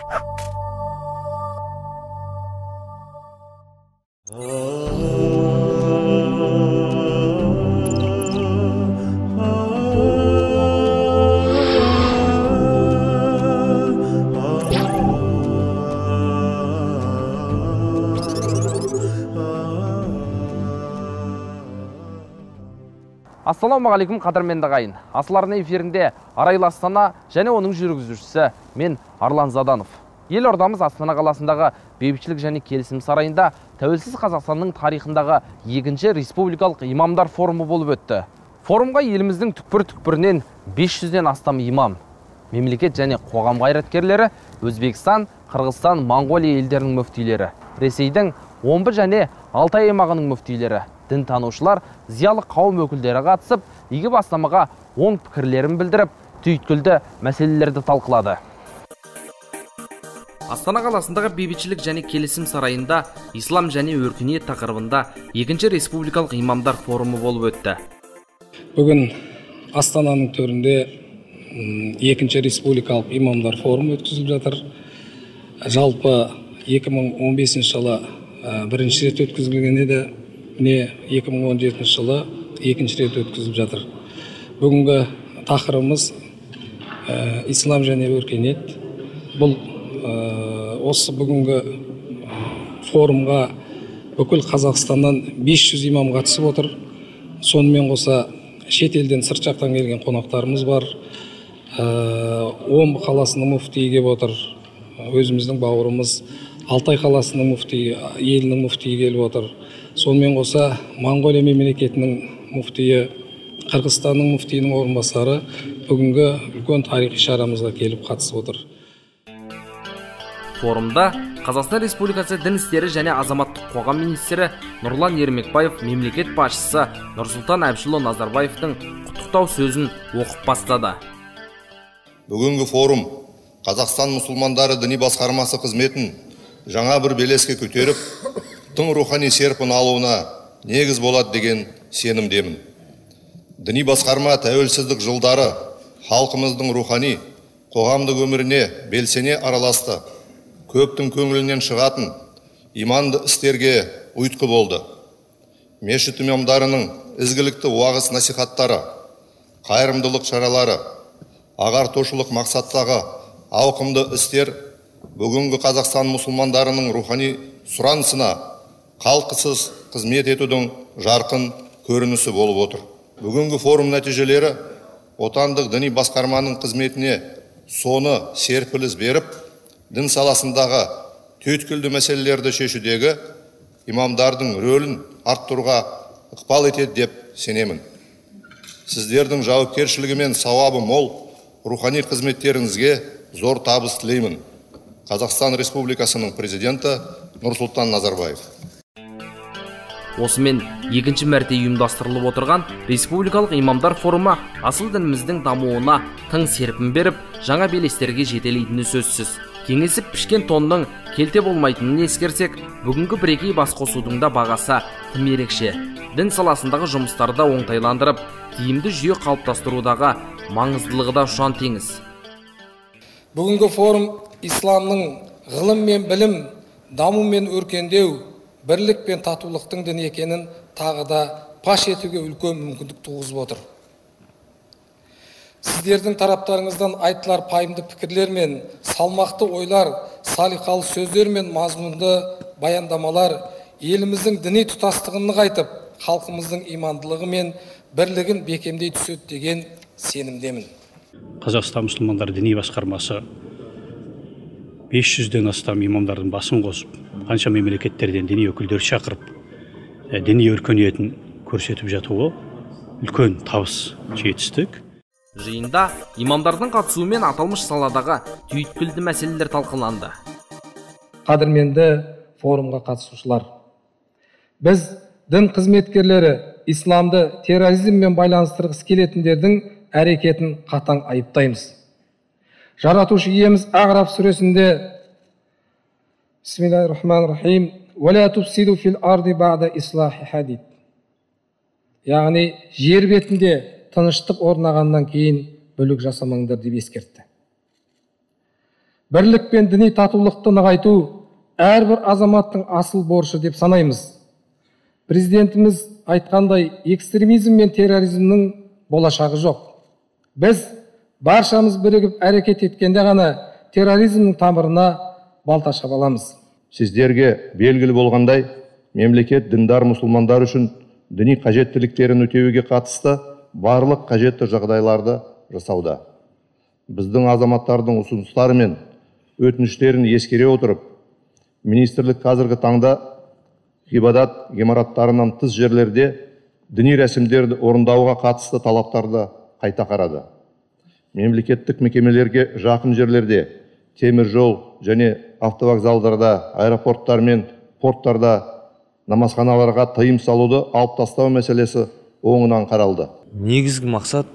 Ассалаумағалейкум, қадірменді ағайын. Асыл арна эфирінде Арайлы Астана және оның жүргізушісі мен Арлан Заданов. Елордамыз Астана қаласындағы бейбітшілік және келісім сарайында тәуелсіз Қазақстанның тарихындағы екінші республикалық имамдар форумы болып өтті. Форумға еліміздің түкпір-түкпірінен 500-ден астам имам, мемлекет және қоғам қайраткерлері, Өзбекстан, Қырғызстан, Моңғолия елдерінің мүфтилері, Ресейдің Омбы және Алтай аймағының мүфтилері, дін танушылар, зиялы қауым өкілдері қатысып, игі бастамаға оң пікірлерін білдіріп, түйткілді мәселелерді талқылады. Астана қаласындағы бейбітшілік және келісім сарайында ислам және өркениет тақырыбында екінші республикалық имамдар форумы болып өтті. Бүгін Астананың төрінде екінші республикалық имамдар форумы өткізіліп жатыр. Жалпы 2015 жылы бірінші рет өткізілген еді, 2017 жылы екінші рет өткізіліп жатыр. Бүгінгі тақырыбымыз ислам және өркениет. Бұл осы бүгінгі форумға бүкіл Қазақстаннан 500 имам қатысып отыр. Сонымен қоса шетелден сырт жақтан келген қонақтарымыз бар. Омбы қаласының мүфтиі келіп отыр. Өзіміздің бауырымыз Алтай қаласының мүфтиі, елінің мүфтиі келіп отыр. Сонымен қоса Моңғолия мемлекетінің мүфтиі, Қырғызстанның мүфтиінің орынбасары бүгінгі үлкен тарихи шарамызға келіп қатысып отыр. Форумда Қазақстан Республикасы дін істері және азаматтық қоғам министрі Нұрлан Ермекбаев мемлекет басшысы Нұрсұлтан Әбішұлы Назарбаевтың құттықтау сөзін оқып бастады. Бүгінгі форум Қазақстан мұсылмандары діни басқармасы қызметін жаңа бір белеске көтеріп, тың рухани серпін алуына негіз болады деген сенімдемін. Діни басқарма тәуелсіздік жылдары халқымыздың рухани, қоғамдық өміріне белсене араласты. Көптің көңілінен шығатын иманды істерге ұйытқы болды. Мешіт имамдарының ізгілікті уағыз насихаттары, қайырымдылық шаралары, ағартушылық мақсаттағы ауқымды істер бүгінгі Қазақстан мұсылмандарының рухани сұранысына қалқысыз қызмет етудің жарқын көрінісі болып отыр. Бүгінгі форум нәтижелері отандық діни басқарманың қызметіне соны серпіліс беріп, дін саласындағы түйткілді мәселелерді шешудегі имамдардың рөлін арттыруға ықпал етеді деп сенемін. Сіздердің жауапкершілігі мен сауабы мол рухани қызметтеріңізге зор табыс тілеймін. Қазақстан Республикасының президенті Нұрсұлтан Назарбаев. Осымен екінші мәрте ұйымдастырылып отырған республикалық имамдар форумы асыл дініміздің дамуына тың серпін беріп, жаңа белестерге жетелейтіні сөзсіз. Кеңесіп пішкен тонның келте болмайтынын ескерсек, бүгінгі бірегей басқосудың да бағасы тым ерекше. Дін саласындағы жұмыстарды оңтайландырып, тиімді жүйе қалыптастырудағы маңыздылығы да ұшан теңіз. Бүгінгі форум исламның ғылым мен білім, даму мен өркендеу, бірлік пен татулықтың діні екенін тағы да паш етуге үлкен мүмкіндік туғызып отыр. Сіздердің тараптарыңыздан айтылар пайымды пікірлер мен салмақты ойлар, салиқалы сөздер мен мазмұнды баяндамалар еліміздің діни тұтастығын нығайтып, халқымыздың имандылығы мен бірлігін бекемдей түседі деген сенімдемін. Қазақстан мұсылмандар діни басқармасы 500-ден астам имамдардың басын қосып, қанша мемлекеттерден діни өкілдер шақырып, діни өркениетін көрсетіп жатуы үлкен табыс, жетістік. Жиында имамдардың қатысуымен аталмыш саладағы түйткілді мәселелер талқыланды. Қадірменді форумға қатысушылар, біз дін қызметкерлері исламды терроризммен байланыстырғысы келетіндердің әрекетін қатаң айыптаймыз. Жаратушы иеміз Ағраф сүресінде Бисмиллахир-рахманир-рахим «Валя туфсиду фил арди ба'да ислахиха» дейді. Яғни жер бетінде тыныштық орнағаннан кейін бүлік жасамаңдар деп ескертті. Бірлік пен діни татулықты нығайту әрбір азаматтың асыл борышы деп санаймыз. Президентіміз айтқандай, экстремизм мен терроризмнің болашағы жоқ. Біз баршамыз бірігіп әрекет еткенде ғана терроризмнің тамырына балта шаба аламыз. Сіздерге белгілі болғандай, мемлекет діндар мұсылмандар үшін діни қажеттіліктерін өтеуге қатысты барлық қажетті жағдайларды жасауда. Біздің азаматтардың ұсыныстары мен өтініштерін ескере отырып, министрлік қазіргі таңда ғибадат ғимараттарынан тыс жерлерде діни рәсімдерді орындауға қатысты талаптарды қайта қарады. Мемлекеттік мекемелерге жақын жерлерде, темір жол және автовокзалдарда, аэропорттар мен порттарда намазханаларға тыйым салуды алып тастау мәселесі оңынан қаралды. Негізгі мақсат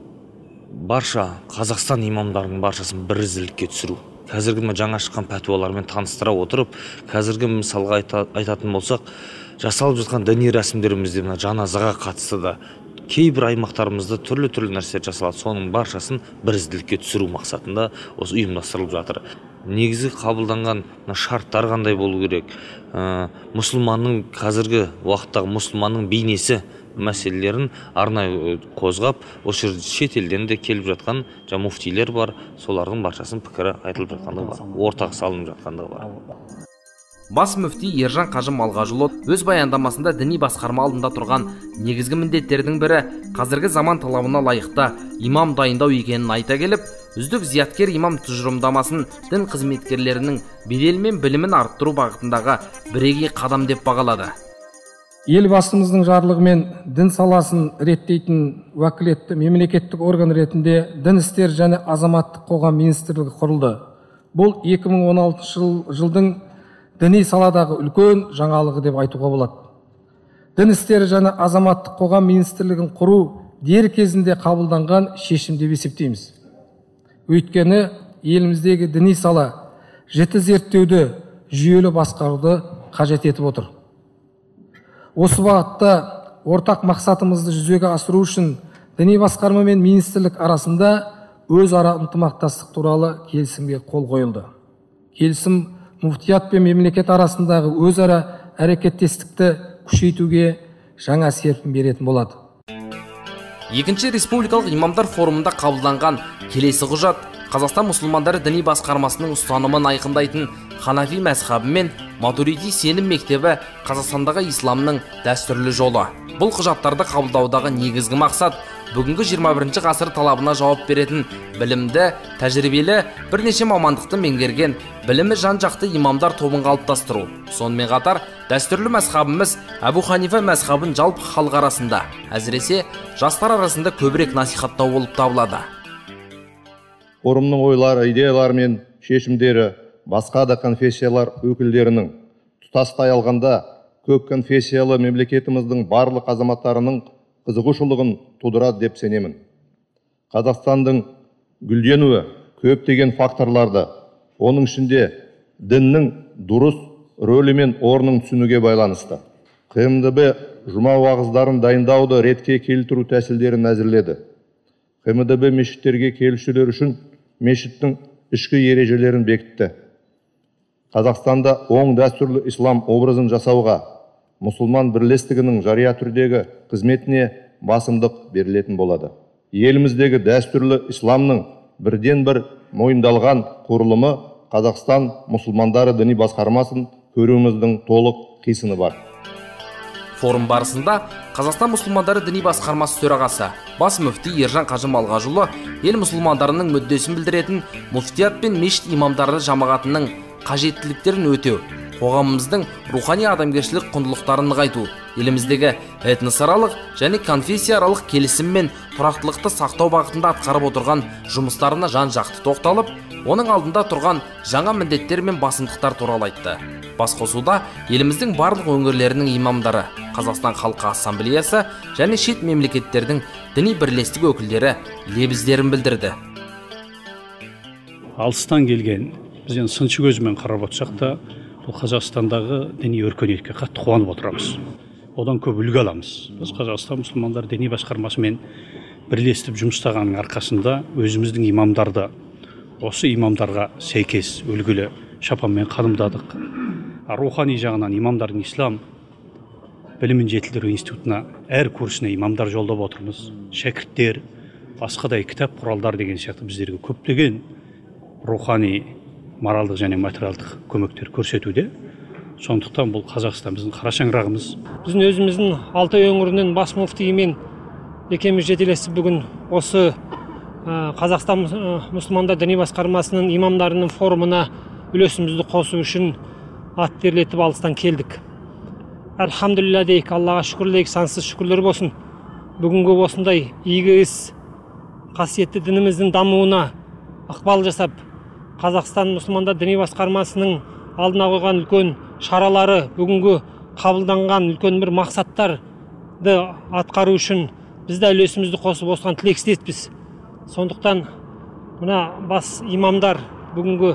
барша Қазақстан имамдарының баршасын бір ізділікке түсіру. Қазіргі жаңа шыққан пәтуалармен таныстыра отырып, қазіргі мысалға айтатын болсақ, жасалып жатқан діни рәсімдерімізде жаназаға қатысты да кейбір аймақтарымызда түрлі нәрселер жасалады. Соның баршасын бір ізділікке түсіру мақсатында осы ұйымдастырылып жатыр. Негізі қабылданған шарттар қандай болу керек? Мұсылманның қазіргі уақыттағы мұсылманның бейнесі мәселелерін арнайы қозғап, осы жерде шетелден де келіп жатқан муфтилер бар, солардың баршасының пікірі айтылып жатқандығы бар, ортақ салынып жатқандығы бар. Бас мүфти Ержан Қажы Малғажыұлы өз баяндамасында діни басқарма алдында тұрған негізгі міндеттердің бірі қазіргі заман талабына лайықты имам дайындау екенін айта келіп, үздік зияткер имам тұжырымдамасын дін қызметкерлерінің беделі мен білімін арттыру бағытындағы бірегей қадам деп бағалады. Елбасымыздың жарлығымен дін саласын реттейтін уәкілетті мемлекеттік орган ретінде дін істер және азаматтық қоғам министрлігі құрылды. Бұл 2016 жылдың діни саладағы үлкен жаңалығы деп айтуға болады. Дін істері және азаматтық қоғам министрлігін құру дер кезінде қабылданған шешім деп есептейміз. Өйткені еліміздегі діни сала жіті зерттеуді, жүйелі басқаруды қажет етіп отыр. Осы бағытта ортақ мақсатымызды жүзеге асыру үшін діни басқарма мен министрлік арасында өзара ынтымақтастық туралы келісімге қол қойылды. Келісім муфтият пен мемлекет арасындағы өзара әрекеттестікті күшейтуге жаңа серпін беретін болады. Екінші республикалық имамдар форумында қабылданған келесі құжат Қазақстан мұсылмандары діни басқармасының ұстанымын айқындайтын Ханафи мәзхабы мен Матуриди сенім мектебі Қазақстандағы исламның дәстүрлі жолы. Бұл құжаттарды қабылдаудағы негізгі мақсат бүгінгі 21 ғасыр талабына жауап беретін білімді, тәжірибелі, бірнеше мамандықты меңгерген, білімі жан-жақты имамдар тобын қалыптастыру. Сонымен қатар, дәстүрлі мәзхабымыз Әбу Ханифа мәзхабын жалпы халық арасында, әсіресе жастар арасында көбірек насихаттау болып табылады. Форумның ойлары, идеялары мен шешімдері басқа да конфессиялар өкілдерінің тұтастай алғанда көп конфессиялы мемлекетіміздің барлық азаматтарының қызығушылығын тудырады деп сенемін. Қазақстандың гүлденуі көптеген факторларды, оның ішінде діннің дұрыс рөлі мен орнын түсінуге байланысты. ХМДБ жұма уағыздарын дайындауды ретке келтіру тәсілдерін әзірледі. ХМДБ мешіттерге келушілер үшін мешіттің ішкі ережелерін бекітті. Қазақстанда оң дәстүрлі ислам образын жасауға мұсылман бірлестігінің жария түрдегі қызметіне басымдық берілетін болады. Еліміздегі дәстүрлі исламның бірден бір мойындалған құрылымы Қазақстан мұсылмандары діни басқармасын көруіміздің толық қисыны бар. Форум барысында Қазақстан мұсылмандары діни басқармасы төрағасы бас мүфти Ержан Қажы Малғажыұлы ел мұсылмандарының мүддесін білдіретін муфтият пен мешіт имамдары жамағатының қажеттіліктерін өтеу, қоғамымыздың рухани адамгершілік құндылықтарын нығайту, еліміздегі этносаралық және конфессияаралық келісім мен тұрақтылықты сақтау бағытында атқарып отырған жұмыстарына жан-жақты тоқталып, оның алдында тұрған жаңа міндеттер мен басымдықтар туралы айтты. Басқосуда еліміздің барлық өңірлерінің имамдары, Қазақстан халқы ассамблеясы және шет мемлекеттердің діни бірлестігі өкілдері лебіздерін білдірді. Алыстан келген, біз енді сыншы көзімен қарап отырсақ та, бұл Қазақстандағы діни өркениетке қатты қуанып отырамыз. Одан көп үлгі аламыз. Біз Қазақстан мұсылмандар діни басқармасымен бірлесіп жұмыстағанның арқасында өзіміздің имамдарды осы имамдарға сәйкес үлгілі шапанмен қадымдадық. Рухани жағынан имамдардың ислам білімін жетілдіру институтына әр курсына имамдар жолдап отырмыз. Шәкірттер, басқадай кітап құралдар деген сияқты біздерге көптеген рухани, моралдық және материалдық көмектер көрсетуде. Сондықтан бұл Қазақстан біздің қара шаңырағымыз. Біздің өзіміздің Алтай өңірінен бас мүфтиімен екеуміз жетелесіп бүгін осы Қазақстан мұсылмандар діни басқармасының имамдарының форумына үлесімізді қосу үшін ат терлетіп алыстан келдік. Әлхамдулилля дейік, Аллаға шүкір дейік, сансыз шүкірлер болсын. Бүгінгі осындай игі іс қасиетті дініміздің дамуына ықпал жасап, Қазақстан мұсылмандар діни басқармасының алдына қойған үлкен шаралары, бүгінгі қабылданған үлкен бір мақсаттарды атқару үшін біз де үлесімізді қосып осыған тілектеспіз. Сондықтан мына бас имамдар, бүгінгі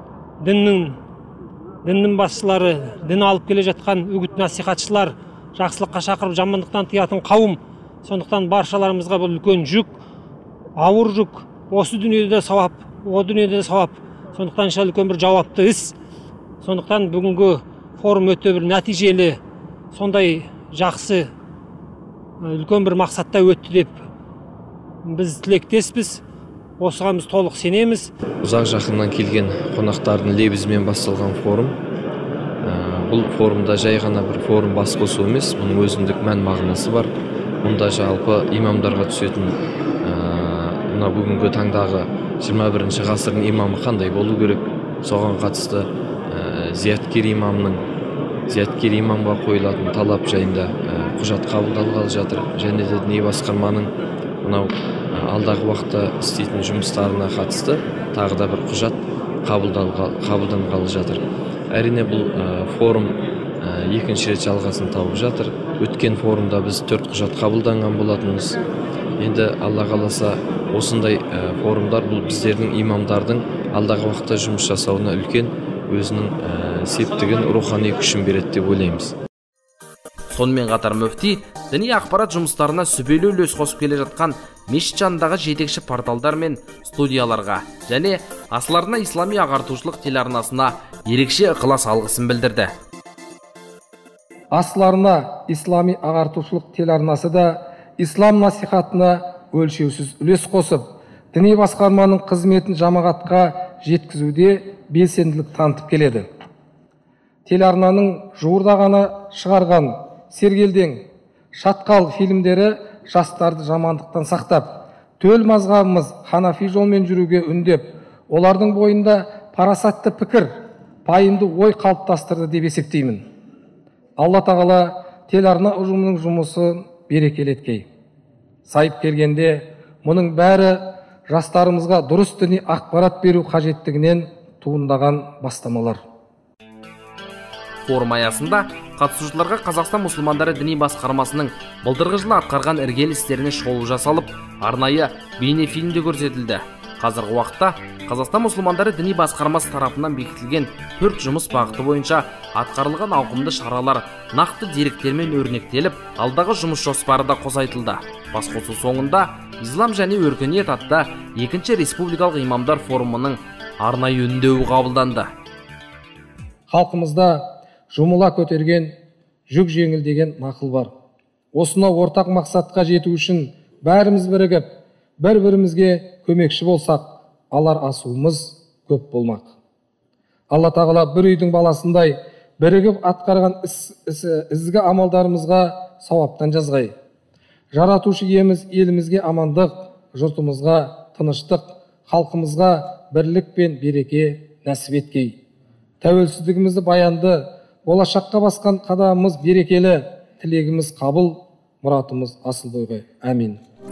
діннің басшылары, дін алып келе жатқан үгіт насихатшылар, жақсылыққа шақырып жамандықтан тыятын қауым. Сондықтан баршаларымызға бұл үлкен жүк, ауыр жүк, осы дүниеде де сауап, о дүниеде де сауап. Сондықтан иншалла үлкен бір жауапты іс. Сондықтан бүгінгі форум өте бір нәтижелі, сондай жақсы үлкен бір мақсатта өтті деп біз тілектеспіз. Осыған біз толық сенеміз. Ұзақ жақыннан келген қонақтардың лебізімен басталған форум. Бұл форумда жай ғана бір форум бас қосу емес, бұның өзіндік мән мағынасы бар. Мұнда жалпы имамдарға түсетін мына бүгінгі таңдағы 21 ғасырдың имамы қандай болу керек, соған қатысты зияткер имамға қойылатын талап жайында құжат қабылданғалы жатыр. Және де діни басқарманың мынау алдағы уақытта істейтін жұмыстарына қатысты тағы да бір құжат қабылданғалы жатыр. Әрине бұл форум екінші рет жалғасын тауып жатыр. Өткен форумда біз 4 құжат қабылданған болатынбыз. Енді Алла қаласа осындай форумдар бұл біздердің имамдардың алдағы уақытта жұмыс жасауына үлкен өзінің септігін, рухани күшін береді деп ойлаймыз. Сонымен қатар мүфти діни ақпарат жұмыстарына сүбелі үлес қосып келе жатқан мешіт жанындағы жетекші порталдар мен студияларға және асыларына ислами ағартушылық телеарнасына ерекше ықылас алғысын білдірді. Асыларына ислами ағартушылық телеарнасы да ислам насихатына өлшеусіз үлес қосып, діни басқарманың қызметін жамағатқа жеткізуде белсенділік танытып келеді. Телеарнаның жуырда ғана шығарған Сергелдең, Шатқал фильмдері жастарды жамандықтан сақтап, төл мазғабымыз ханафи жолмен жүруге үндеп, олардың бойында парасатты пікір, пайымды ой қалыптастырды деп есептеймін. Алла тағала телеарна ұжымының жұмысын берекелеткей. Сайып келгенде, мұның бәрі жастарымызға дұрыс діни ақпарат беру қажеттігінен туындаған бастамалар. Форум аясында қатысушыларға Қазақстан мұсылмандары діни басқармасының былтырғы жылы атқарған іргелі істеріне шолу жасалып, арнайы бейнефильмде көрсетілді. Қазіргі уақытта Қазақстан мұсылмандары діни басқармасы тарапынан бекітілген 4 жұмыс бағыты бойынша атқарылған ауқымды шаралар нақты деректермен өрнектеліп, алдағы жұмыс жоспары да қосайтылды. Басқосу соңында Ислам және өркениет атты 2-ші республикалық имамдар форумының арнайы үндеуі қабылданды. Халқымызда жұмыла көтерген жүк жеңіл деген нақыл бар. Осына ортақ мақсатқа жету үшін бәріміз бірігіп, бір-бірімізге көмекші болсақ, алар асуымыз көп болмақ. Алла тағала бір үйдің баласындай бірігіп атқарған ізгі амалдарымызға сауаптан жазғай. Жаратушы иеміз елімізге амандық, жұртымызға тыныштық, халқымызға бірлік пен береке нәсіп еткей. Тәуелсіздігімізді баянды, болашаққа басқан қадамымыз берекелі, тілегіміз қабыл, мұратымыз асыл бойға. Әмин.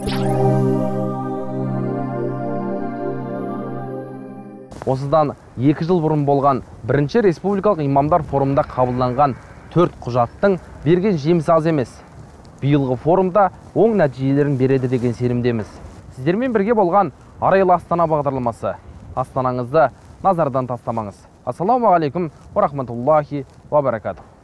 Осыдан 2 жыл бұрын болған 1-ші республикалық имамдар форумында қабылданған 4 құжаттың берген жемісі аз емес. Биылғы форумда оң нәтижелерін береді деген сенімдеміз. Сіздермен бірге болған Арайлы Астана бағдарламасы. Астанаңызды назардан тастамаңыз. Ассаламу алейкум ва рахматуллахи ва баракатух.